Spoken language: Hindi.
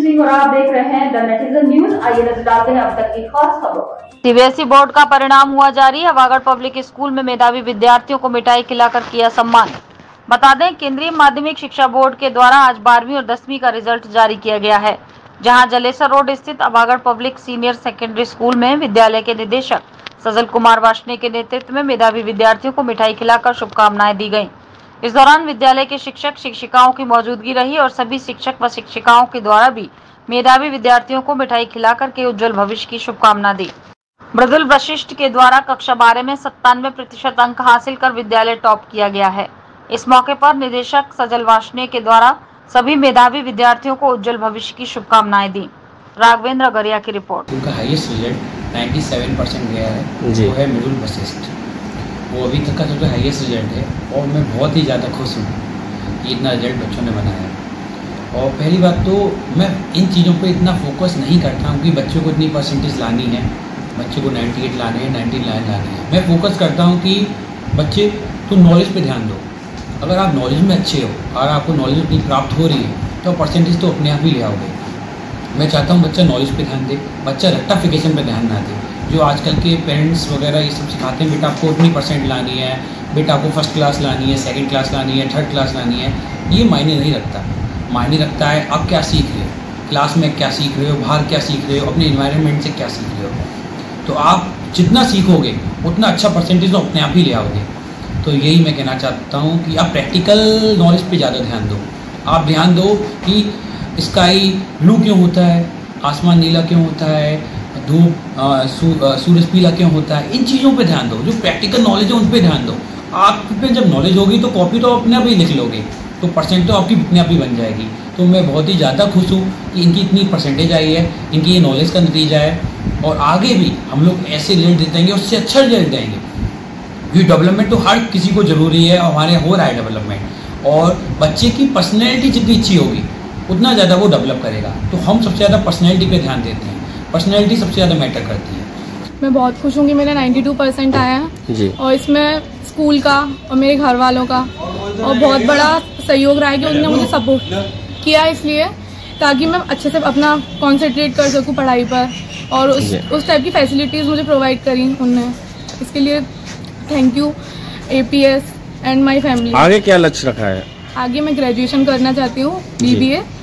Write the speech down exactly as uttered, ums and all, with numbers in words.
सिंह और आप देख रहे हैं द नेटिजन न्यूज। आइए नजर डालते हैं अब तक की खास खबरों पर। सीबीएसई बोर्ड का परिणाम हुआ जारी। हवागढ़ पब्लिक स्कूल में मेधावी विद्यार्थियों को मिठाई खिलाकर किया सम्मान। बता दें, केंद्रीय माध्यमिक शिक्षा बोर्ड के द्वारा आज बारहवीं और दसवीं का रिजल्ट जारी किया गया है, जहां जलेसर रोड स्थित Hawagarh public senior secondary school में विद्यालय के निदेशक सजल कुमार वार्ष्णेय के नेतृत्व में मेधावी विद्यार्थियों को मिठाई खिलाकर शुभकामनाएं दी गयी। इस दौरान विद्यालय के शिक्षक शिक्षिकाओं की मौजूदगी रही और सभी शिक्षक व शिक्षिकाओं के द्वारा भी मेधावी विद्यार्थियों को मिठाई खिलाकर के उज्जवल भविष्य की शुभकामना दी। मृदुल वशिष्ठ के द्वारा कक्षा बारह में सत्तानवे प्रतिशत अंक हासिल कर विद्यालय टॉप किया गया है। इस मौके पर निदेशक सजल वार्ष्णेय के द्वारा सभी मेधावी विद्यार्थियों को उज्जवल भविष्य की शुभकामनाएं दी। राघवेंद्र गरिया की रिपोर्ट। उनका हाईएस्ट रिजल्ट सत्तानवे परसेंट गया है, वो है मृदुल वशिष्ठ। वो अभी तक का सबसे हाईएस्ट रिजल्ट है और मैं बहुत ही ज़्यादा खुश हूँ कि इतना रिजल्ट बच्चों ने बनाया। और पहली बात तो मैं इन चीज़ों पे इतना फोकस नहीं करता हूँ कि बच्चों को इतनी परसेंटेज लानी है, बच्चे को अट्ठानवे लाने हैं, नाइन्टी लाने हैं। मैं फोकस करता हूँ कि बच्चे तो नॉलेज पे ध्यान दो। अगर आप नॉलेज में अच्छे हो और आपको नॉलेज इतनी प्राप्त हो रही है तो परसेंटेज तो अपने आप ही ले आओगे। मैं चाहता हूँ बच्चा नॉलेज पे ध्यान दे, बच्चा रट्टाफिकेशन पे ध्यान ना दे। जो आजकल के पेरेंट्स वगैरह ये सब सिखाते हैं, बेटा आपको इतनी परसेंट लानी है, बेटा आपको फर्स्ट क्लास लानी है, सेकंड क्लास लानी है, थर्ड क्लास लानी है, ये मायने नहीं रखता। मायने रखता है आप क्या सीख रहे हो, क्लास में क्या सीख रहे हो, बाहर क्या सीख रहे हो, अपने इन्वायरमेंट से क्या सीख रहे हो। तो आप जितना सीखोगे उतना अच्छा परसेंटेज तो अपने आप ही ले आओगे। तो यही मैं कहना चाहता हूँ कि आप प्रैक्टिकल नॉलेज पे ज़्यादा ध्यान दो। आप ध्यान दो कि स्काई ब्लू क्यों होता है, आसमान नीला क्यों होता है, धूप सूरज पीला क्यों होता है, इन चीज़ों पे ध्यान दो। जो प्रैक्टिकल नॉलेज है उन पे ध्यान दो। आप पे जब नॉलेज होगी तो कॉपी तो अपने आप ही लिख लोगे, तो परसेंट तो आपकी अपने आप ही बन जाएगी। तो मैं बहुत ही ज़्यादा खुश हूँ कि इनकी इतनी परसेंटेज आई है, इनकी ये नॉलेज का नतीजा है। और आगे भी हम लोग ऐसे रिजल्ट देंगे, उससे अच्छा रिजल्ट देंगे। क्योंकि डेवलपमेंट तो हर किसी को ज़रूरी है, हमारे हो रहा है डेवलपमेंट। और बच्चे की पर्सनैलिटी जितनी अच्छी होगी उतना ज़्यादा वो डेवलप करेगा। तो हम सबसे ज़्यादा पर्सनैलिटी पे ध्यान देते हैं, पर्सनैलिटी सबसे ज़्यादा मैटर करती है। मैं बहुत खुश हूँ कि मेरा बानवे परसेंट आया है जी। और इसमें स्कूल का और मेरे घर वालों का और बहुत बड़ा सहयोग रहा है कि उन्होंने मुझे सपोर्ट किया, इसलिए ताकि मैं अच्छे से अपना कॉन्सेंट्रेट कर सकूँ पढ़ाई पर। और उस उस टाइप की फैसिलिटीज़ मुझे प्रोवाइड करी उनने, इसके लिए thank you APS and my family. आगे क्या लक्ष्य रखा है? आगे मैं ग्रेजुएशन करना चाहती हूँ, बीबीए।